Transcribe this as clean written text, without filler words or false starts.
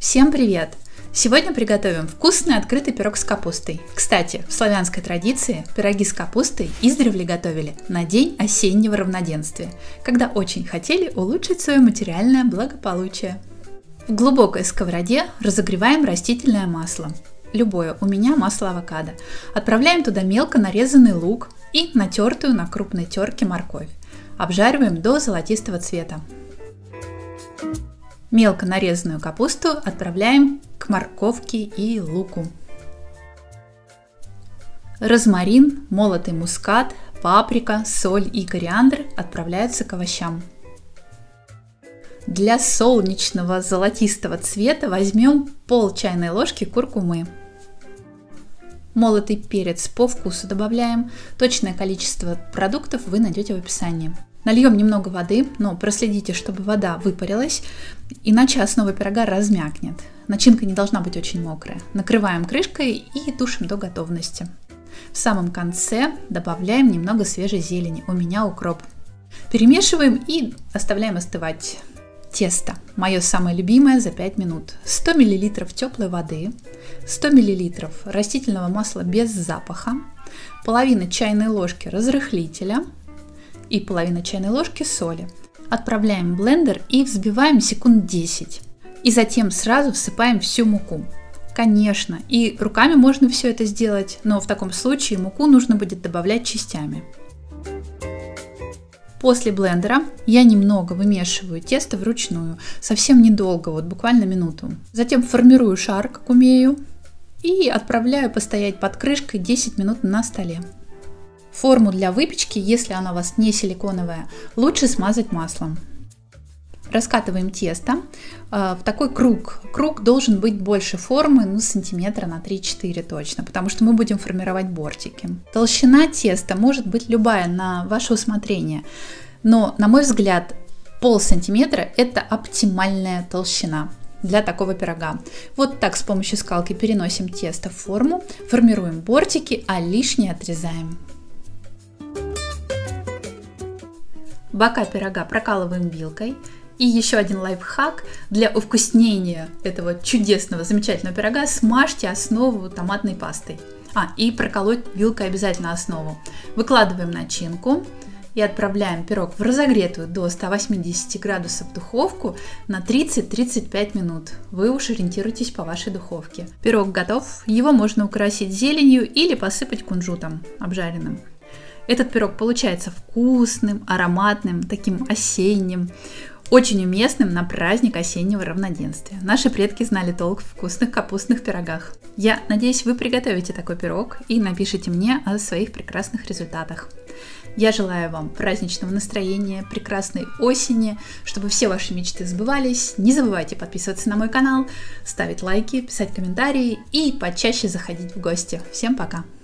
Всем привет! Сегодня приготовим вкусный открытый пирог с капустой. Кстати, в славянской традиции пироги с капустой издревле готовили на день осеннего равноденствия, когда очень хотели улучшить свое материальное благополучие. В глубокой сковороде разогреваем растительное масло. Любое, у меня масло авокадо. Отправляем туда мелко нарезанный лук и натертую на крупной терке морковь. Обжариваем до золотистого цвета. Мелко нарезанную капусту отправляем к морковке и луку. Розмарин, молотый мускат, паприка, соль и кориандр отправляются к овощам. Для солнечного золотистого цвета возьмем пол чайной ложки куркумы. Молотый перец по вкусу добавляем. Точное количество продуктов вы найдете в описании. Нальем немного воды, но проследите, чтобы вода выпарилась, иначе основа пирога размякнет. Начинка не должна быть очень мокрая. Накрываем крышкой и тушим до готовности. В самом конце добавляем немного свежей зелени, у меня укроп. Перемешиваем и оставляем остывать. Тесто. Мое самое любимое за 5 минут. 100 мл теплой воды, 100 мл растительного масла без запаха, половина чайной ложки разрыхлителя и половина чайной ложки соли. Отправляем в блендер и взбиваем секунд 10. И затем сразу всыпаем всю муку. Конечно, и руками можно все это сделать, но в таком случае муку нужно будет добавлять частями. После блендера я немного вымешиваю тесто вручную, совсем недолго, вот буквально минуту. Затем формирую шар, как умею, и отправляю постоять под крышкой 10 минут на столе. Форму для выпечки, если она у вас не силиконовая, лучше смазать маслом. Раскатываем тесто в такой круг. Круг должен быть больше формы, сантиметра на 3-4 точно, потому что мы будем формировать бортики. Толщина теста может быть любая, на ваше усмотрение, но, на мой взгляд, полсантиметра – это оптимальная толщина для такого пирога. Вот так с помощью скалки переносим тесто в форму, формируем бортики, а лишнее отрезаем. Бока пирога прокалываем вилкой. И еще один лайфхак: для увкуснения этого чудесного, замечательного пирога смажьте основу томатной пастой. И проколоть вилкой обязательно основу. Выкладываем начинку и отправляем пирог в разогретую до 180 градусов духовку на 30-35 минут. Вы уж ориентируйтесь по вашей духовке. Пирог готов, его можно украсить зеленью или посыпать кунжутом обжаренным. Этот пирог получается вкусным, ароматным, таким осенним, очень уместным на праздник осеннего равноденствия. Наши предки знали толк в вкусных капустных пирогах. Я надеюсь, вы приготовите такой пирог и напишите мне о своих прекрасных результатах. Я желаю вам праздничного настроения, прекрасной осени, чтобы все ваши мечты сбывались. Не забывайте подписываться на мой канал, ставить лайки, писать комментарии и почаще заходить в гости. Всем пока!